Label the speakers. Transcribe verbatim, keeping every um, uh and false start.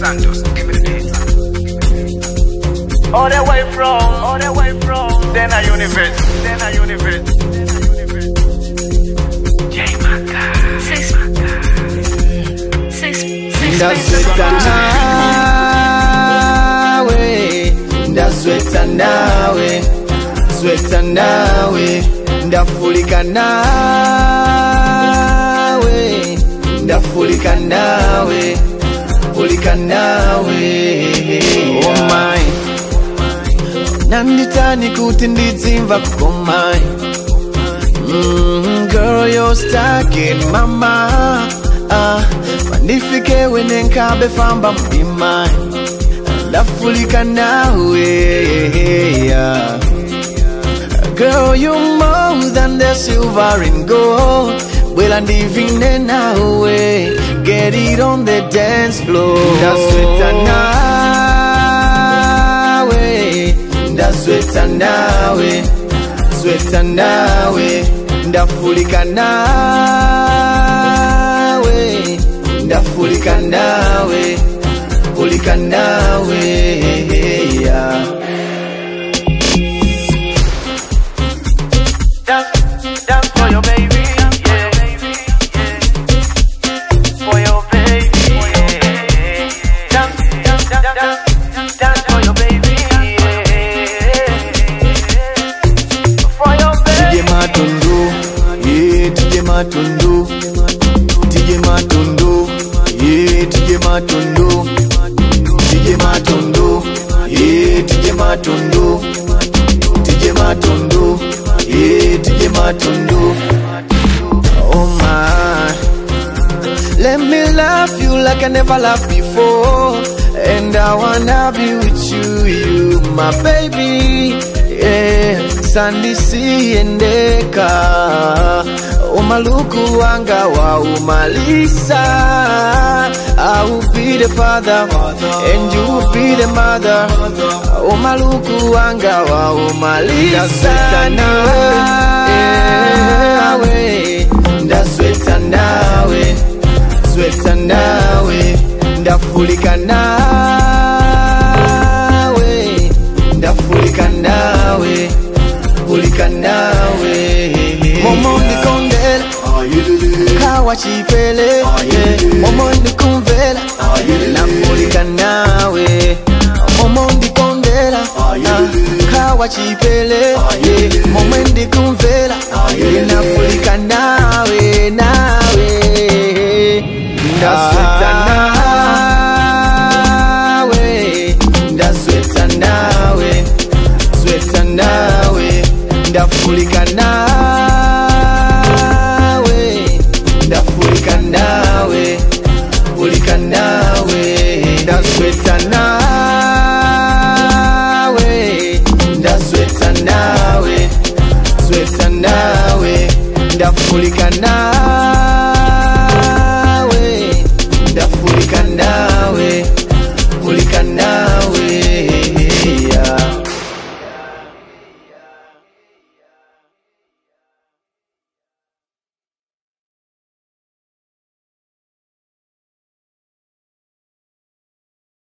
Speaker 1: Santos, give me the beat.
Speaker 2: All the way from, all the way from, then a universe, then a universe.
Speaker 1: J Maka, Six Maka, Six, Six,
Speaker 3: Ndasweta nawe, ndasweta nawe, sweta nawe, ndafulika nawe, ndafulika nawe, fulika nawe. Oh my, nanditani kuti ndizimva kukomai. Mm, girl, you're stuck in my mind. Uh, Manifike wene nkabe famba mdima. Ndafulika nawe, yeah. Girl, you're more than the silver and gold. Well, I'm divine nawe. Get it on the dance floor. Ndasweta nawe, ndasweta nawe, sweta nawe, ndafulika nawe, ndafulika nawe, fulika nawe, yeah.
Speaker 2: Dance, dance for your baby, yeah. For your baby, yeah. Dance, dance, dance, dance, dance for your baby, yeah. For your baby.
Speaker 3: Tije matundu, yeah, tije matundu, tije matundu, yeah, tije matundu, tije matundu, yeah, tije matundu, tije matundu, yeah, tije matundu. Oh my, let me love you like I never loved before, and I wanna be with you, you my baby, yeah. Sandi siendeka, umaluku wanga wa umalisa. I will be the father, and you will be the mother. Umaluku wanga wa umalisa. Ndasweta nawe, ndasweta nawe, sweta nawe, ndafulika nawe, ndafulika nawe, fulika nawe. Momo ndikondela, kawa chipele, momo ndikumvela, nafulika nawe. Momo ndikondela, kawa chipele, momo ndikumvela, nafulika nawe, nawe. Ndasweta nawe, ndasweta nawe, sweta nawe, ndafulika nawe, ndafulika nawe, fulika nawe. Ndasweta nawe, ndasweta nawe, sweta nawe, ndafulika nawe.